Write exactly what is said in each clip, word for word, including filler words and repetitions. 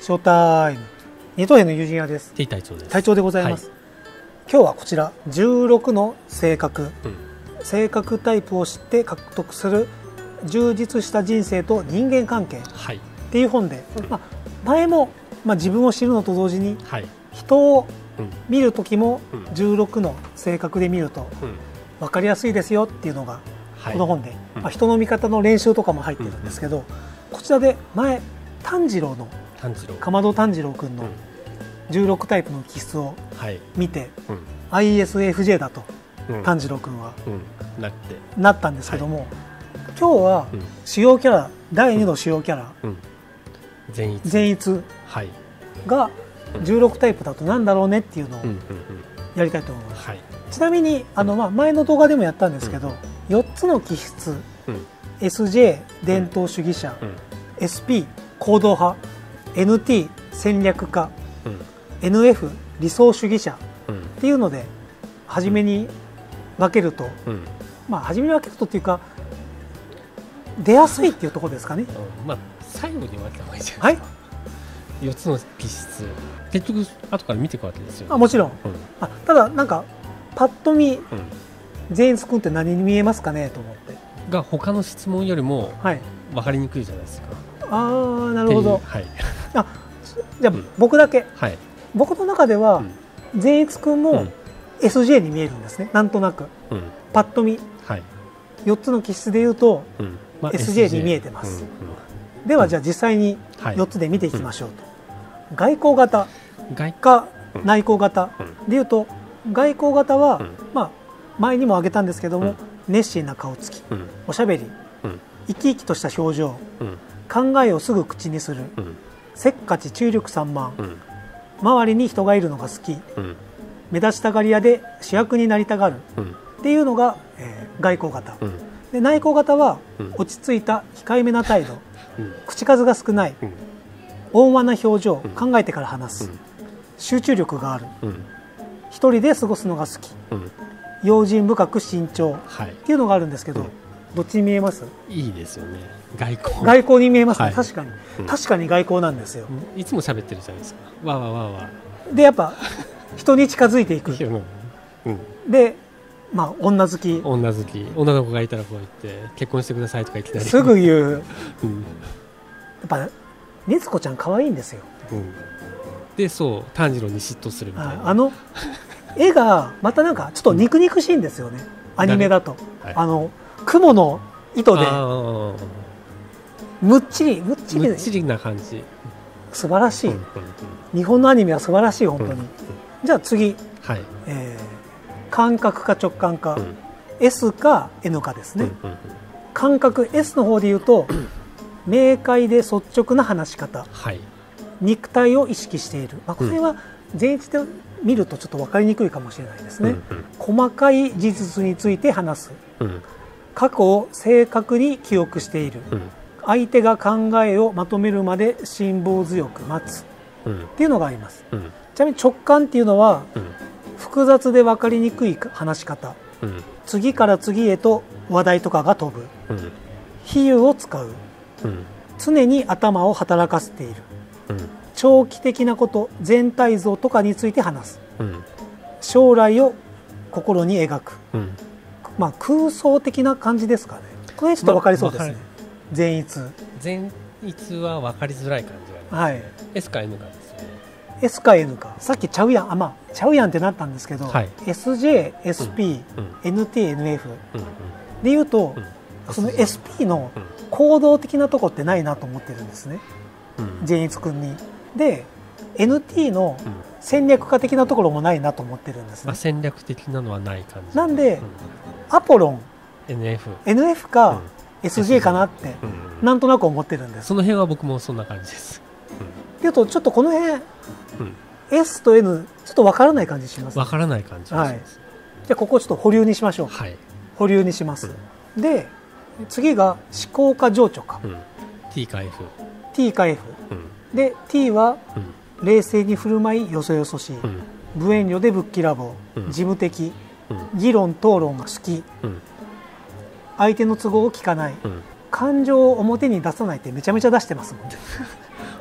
ショータイム。二等兵の友人屋です。 T隊長です。 隊長でございます。はい、今日はこちらじゅうろくの性格、うん、性格タイプを知って獲得する充実した人生と人間関係っていう本で、はい、まあ、前も、まあ、自分を知るのと同時に、はい、人を見る時もじゅうろくの性格で見ると分かりやすいですよっていうのがこの本で、はい、まあ、人の見方の練習とかも入ってるんですけど、こちらで前炭治郎のかまど炭治郎くんのじゅうろくタイプの気質を見て、はい、うん、アイエスエフジェー だと、うん、炭治郎くんは、うん、なってなったんですけども、はい、今日は主要キャラ、だいにの主要キャラ、うん、 善逸、 善逸がじゅうろくタイプだとなんだろうねっていうのをやりたいと思います。はい、ちなみにあの、まあ、前の動画でもやったんですけど、うん、よっつの気質、うん、エスジェー 伝統主義者、うん、エスピー 行動派、 エヌティー 戦略家、うん、エヌエフ 理想主義者っていうので初めに分けると、うん、まあ初めに分けるとっていうか出やすいっていうところですかね。 うん、まあ最後に分けた方がいいじゃないですか。はい、よっつの気質、結局後から見ていくわけですよ、ね。あ、もちろん、うん、あ、ただなんかパッと見、うん、善逸君って何に見えますかねと思ってが他の質問よりも分かりにくいじゃないですか。 ああ、なるほど。 はい、 あ、じゃあ、うん、僕だけ、 はい、 僕の中では、うん、善逸君も エスジェー に見えるんですね、なんとなく、うん、パッと見、はい、よっつの気質でいうと、うん、まあ、エスジェー に見えてます。うんうん、ではじゃあ実際によっつで見ていきましょうと。うん、外交型か内向型でいうと、外交型は、うん、まあ、前にも挙げたんですけども、うん、熱心な顔つき、うん、おしゃべり、うん、生き生きとした表情、うん、考えをすぐ口にする、うん、せっかち注力散漫、うん、周りに人がいるのが好き、うん、目立ちたがり屋で主役になりたがる、うん、っていうのが、えー、外交型、うん、で内向型は、うん、落ち着いた控えめな態度、うん、口数が少ない、うん、温和な表情、うん、考えてから話す、うん、集中力がある、うん、一人で過ごすのが好き、うん、用心深く慎重、はい、っていうのがあるんですけど、うん、どっちに見えます？ いいですよね。外交。 外交に見えますね。はい、確かに、 うん、 確かに外交なんですよ。 いつも喋ってるじゃないですか。わわわわ。 でやっぱ人に近づいていく。うん、で、まあ女好き。 女好き。女の子がいたらこう言って結婚してくださいとか言ってたり。 すぐ言う。うん、やっぱねつこちゃん可愛いんですよ。 うん、でそう炭治郎に嫉妬するみたいな。 あの絵がまたなんかちょっと肉肉しいんですよね。うん、アニメだと、はい、あの雲の糸でむっちりむっちりむっちりな感じ。 素晴らしい、うんうんうん、日本のアニメは素晴らしい本当に、うんうん、じゃあ次、はい、えー、感覚か直感か、うん、S か N かですね、うんうんうん、感覚 S の方で言うと明快で率直な話し方、はい、肉体を意識している、まあ、これは全一で見るとちょっと分かりにくいかもしれないですね、うんうん、細かい事実について話す、うん、過去を正確に記憶している、うん、相手が考えをまとめるまで辛抱強く待つ、うん、っていうのがあります、うん、ちなみに直感っていうのは、うん、複雑で分かりにくい話し方、うん、次から次へと話題とかが飛ぶ、うん、比喩を使う、うん、常に頭を働かせている、うん、長期的なこと全体像とかについて話す、うん、将来を心に描く、うん、まあ空想的な感じですかね。これちょっと分かりそうですね、まあ、善逸善逸は分かりづらい感じがあります、ね、はい、S か N かですよね。 S か N か、さっきちゃうやん、あ、まあちゃうやんってなったんですけど、はい、エスジェー、エスピー、うん、エヌティー、エヌエフ、うん、でいうと、うん、その エスピー の行動的なとこってないなと思ってるんですね、うん、善逸君に。で エヌティー の戦略家的なところもないなと思ってるんですね、まあ、 戦略的なのはない感じなんで、うん、アポロンエヌエフ, エヌエフ か、うん、エスジェー かなって、うん、なんとなく思ってるんです。 その辺は僕もそんな感じです、 うん、いうとちょっとこの辺、うん、S と N ちょっと分からない感じします、 ね、分からない感じします、はい、 じゃあここちょっと保留にしましょう、はい、保留にします、うん、で次が思考か情緒か、うん、 T か F T か F、うん、で T は、うん、冷静に振る舞いよそよそしい、うん、無遠慮でぶっきらぼう、うん、事務的、うん、議論討論が好き、うん、相手の都合を聞かない、うん、感情を表に出さないってめちゃめちゃ出してますもんね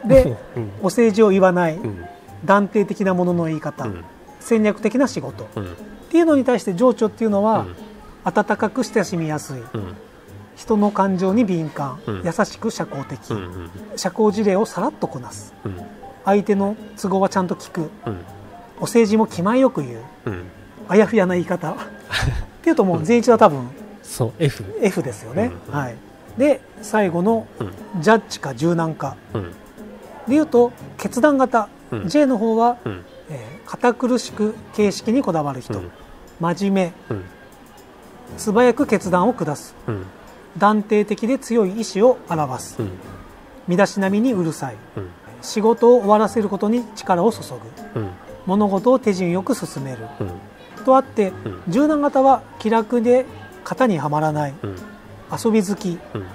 で、うん、お世辞を言わない、うん、断定的なものの言い方、うん、戦略的な仕事、うん、っていうのに対して情緒っていうのは、うん、温かく親しみやすい、うん、人の感情に敏感、うん、優しく社交的、うん、社交辞令をさらっとこなす、うん、相手の都合はちゃんと聞く、うん、お世辞も気前よく言う、うん、あやふやな言い方っていうともう全一は多分、うん、 そう F, F ですよね、うん、はい、で最後のジャッジか柔軟か、うん、でいうと決断型、うん、J の方は、うん、えー、堅苦しく形式にこだわる人、うん、真面目、うん、素早く決断を下す、うん、断定的で強い意志を表す、うん、身だしなみにうるさい、うん、仕事を終わらせることに力を注ぐ、うん、物事を手順よく進める、うん、とあって、うん、柔軟型は気楽で型にはまらない、うん、遊び好き、うん、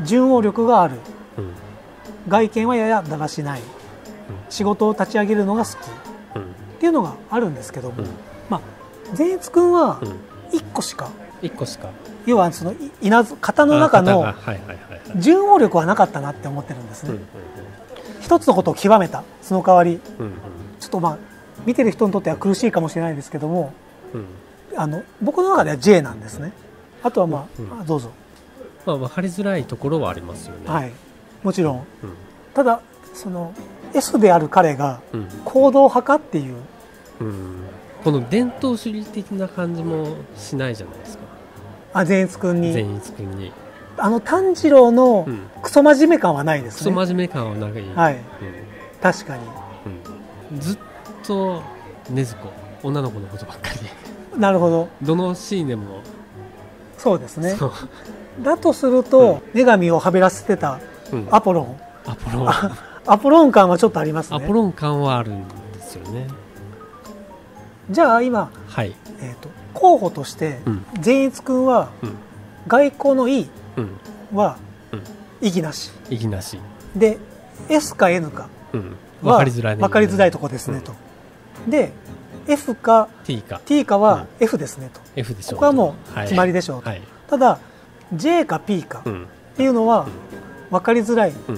順応力がある、うん、外見はややだらしない、うん、仕事を立ち上げるのが好き、うん、っていうのがあるんですけども、うん、まあ善逸君はいっこしか、 いっこしか要はその稲型の中の順応力はなかったなって思ってるんですね、うんうんうん、一つのことを極めたその代わり、うんうん、ちょっとまあ見てる人にとっては苦しいかもしれないですけども、うん、あの僕の中では J なんですね。あとはまあ、うんうん、どうぞ、 まあ、分かりづらいところはありますよね。 はい、もちろん、うん、ただその S である彼が行動派かっていう、 うんうん、この伝統主義的な感じもしないじゃないですか。 あ、善逸君に善逸君にあの炭治郎のクソ真面目感はないですね。 クソ真面目感はない、 はい、うん、確かに、 うん、ずっと禰豆子女の子のことばっかりなるほど、 どのシーンでもそうですね。だとすると、うん、女神をはべらせてたアポロン、 うん、アポロンアポロン感はちょっとありますね。 アポロン感はあるんですよね。 じゃあ今、はい、えーと、候補として善逸君は、うん、外交の E は意義なし、 意義なしで S か N かは分かりづらい、分かりづらいとこですね、うん、とで F か T か T かは F ですねと、うん、 F でしょう、 ここはもう決まりでしょうと、はいはい、ただ J か P かっていうのは分かりづらい、うん、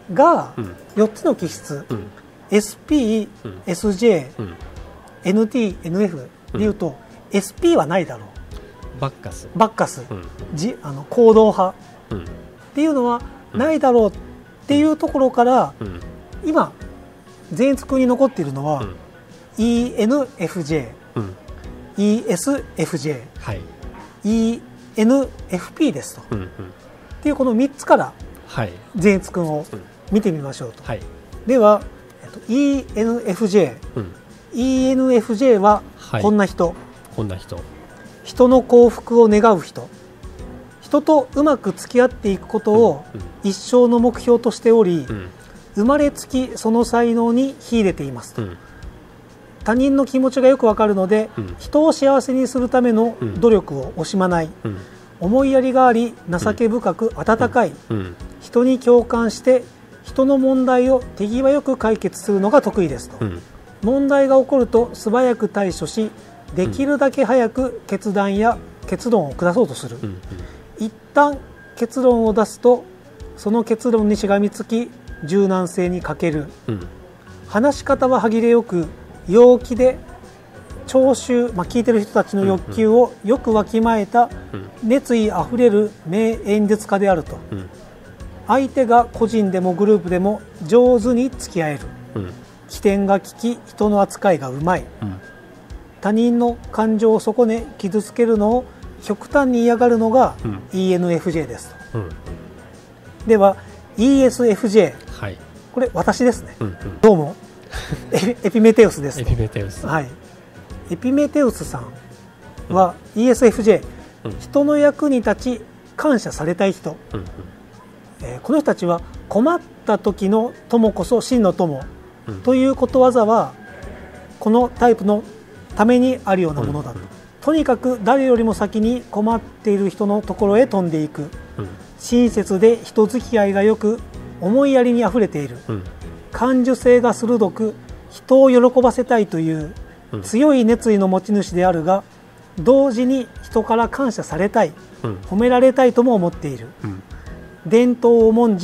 がよっつの気質、うん、エスピー、うん、エスジェー、うん、エヌティー、エヌエフ でいうと、うん、エスピー はないだろう、 バッカスバッカス、うん、じあの行動派、うん、っていうのはないだろうっていうところから、うん、今善逸君に残っているのは、うん、イーエヌエフジェー、うん、イーエスエフジェー、はい、イーエヌエフピー ですと、うんうん、っていうこのみっつから善逸君を見てみましょうと、はい、では、えっと、イーエヌエフジェー、うん、イーエヌエフジェー はこんな人、はい、 こんな人、 人の幸福を願う人、人とうまく付き合っていくことを一生の目標としており、うん、生まれつきその才能に秀でていますと、うん、他人の気持ちがよくわかるので、うん、人を幸せにするための努力を惜しまない、うん、思いやりがあり情け深く温かい、うんうん、人に共感して人の問題を手際よく解決するのが得意ですと、うん、問題が起こると素早く対処しできるだけ早く決断や結論を下そうとする、うんうん、一旦結論を出すとその結論にしがみつき柔軟性に欠ける、うん、話し方は歯切れよく陽気で聴衆、まあ、聞いてる人たちの欲求をよくわきまえた熱意あふれる名演説家であると、うん、相手が個人でもグループでも上手に付き合える、うん、起点が利き人の扱いがうまい、うん、他人の感情を損ね傷つけるのを極端に嫌がるのが イーエヌエフジェー ですと、うん、では イーエスエフジェー、はい、これ私ですね、うんうん、どうもエピメテウスですと。 エピメテウス、 はい、エピメテウスさんは イーエスエフジェー、うん、人の役に立ち感謝されたい人、うんうんえー、この人たちは困った時の友こそ真の友、うん、ということわざはこのタイプのためにあるようなものだと、うんうん、とにかく誰よりも先に困っている人のところへ飛んでいく、うん、親切で人付き合いがよく思いやりにあふれている、うん、感受性が鋭く人を喜ばせたいという強い熱意の持ち主であるが同時に人から感謝されたい、うん、褒められたいとも思っている、うん、伝統を重んじ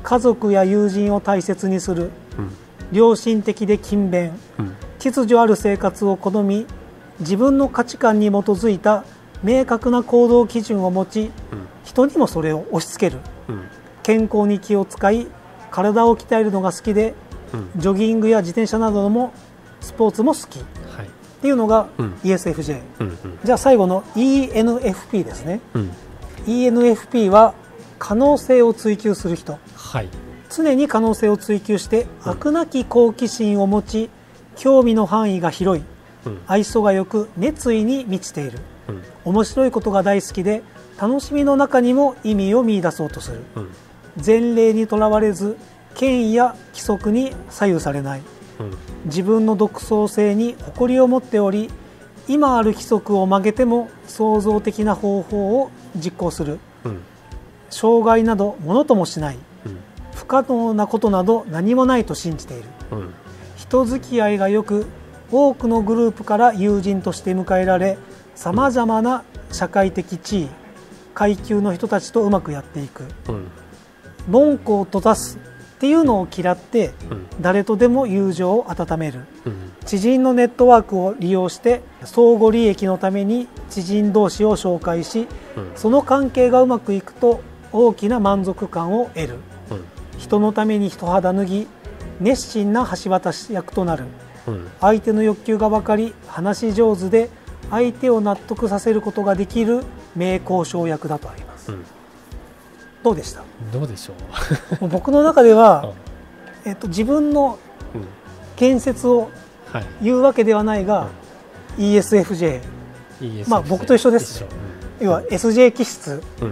家族や友人を大切にする、うん、良心的で勤勉、うん、秩序ある生活を好み、自分の価値観に基づいた明確な行動基準を持ち、うん、人にもそれを押し付ける、うん、健康に気を使い体を鍛えるのが好きで、うん、ジョギングや自転車などのもスポーツも好き、はい、っていうのが イーエスエフジェー、うんうん、じゃあ最後の イーエヌエフピー ですね、うん、イーエヌエフピー は可能性を追求する人、はい、常に可能性を追求して飽くなき好奇心を持ち、興味の範囲が広い、うん、愛想がよく熱意に満ちている、うん、面白いことが大好きで楽しみの中にも意味を見出そうとする、うん、前例にとらわれず権威や規則に左右されない、うん、自分の独創性に誇りを持っており、今ある規則を曲げても創造的な方法を実行する、うん、障害などものともしない、うん、不可能なことなど何もないと信じている、うん、人付き合いがよく多くのグループから友人として迎えられ、さまざまな社会的地位階級の人たちとうまくやっていく、うん、門戸を閉ざすっていうのを嫌って、うん、誰とでも友情を温める、うん、知人のネットワークを利用して相互利益のために知人同士を紹介し、うん、その関係がうまくいくと大きな満足感を得る、うん、人のために一肌脱ぎ熱心な橋渡し役となる、うん、相手の欲求が分かり話し上手で相手を納得させることができる名交渉役だとあります、うん、どうでした？ どうでしょう僕の中では、えっと、自分の建設を言うわけではないが、うん、イーエスエフジェー、まあ、僕と一緒です、うん、要は エスジェー 気質、うん、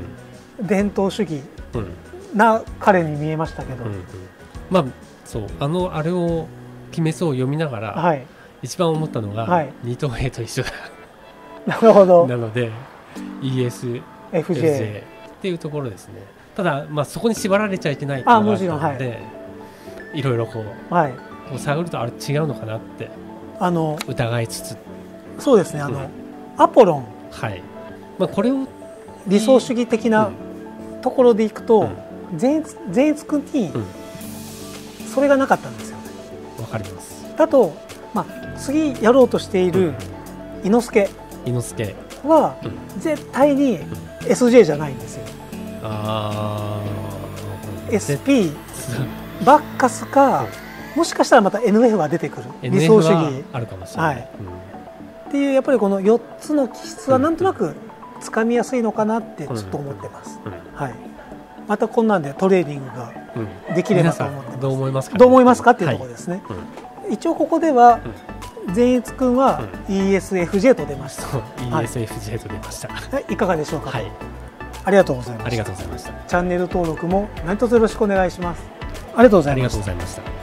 伝統主義な彼に見えましたけど、うんうん、 まあそうあのあれを決めそうを読みながら、はい、一番思ったのが、はい、二等兵と一緒だなるほど。 なので イーエスエフジェー っていうところですね。ただ、まあ、そこに縛られちゃいけないっていうのがあったので、はい、いろいろこう、はい、こう探るとあれ違うのかなってあの疑いつつ、 そうですね、あの、うん、アポロン、 はい、まあ、これを理想主義的なところでいくと、うん、善逸君にそれがなかったんですよね。 わかります。 だと、まあ、次やろうとしている伊之助伊之助は、うん、絶対に エスジェー じゃないんですよ。 あエスピー バッカスか、もしかしたらまた エヌエフ が出てくる、理想主義あるかもしれない、はい、 うん、っていうやっぱりこのよっつの気質はなんとなくつかみやすいのかなってちょっと思ってます、うんうん、はい、またこんなんでトレーニングができればと思ってます、うん、 どう思いますか、ね、 どう思いますかっていうところですね、はい、うん、一応ここでは、うん、善逸君は イーエスエフジェー と出ました、 うん、イーエスエフジェー と出ました、 はい、いかがでしょうか、 はい、 ありがとうございました。 ありがとうございました。 チャンネル登録も何卒よろしくお願いします。ありがとうございました。 ありがとうございました。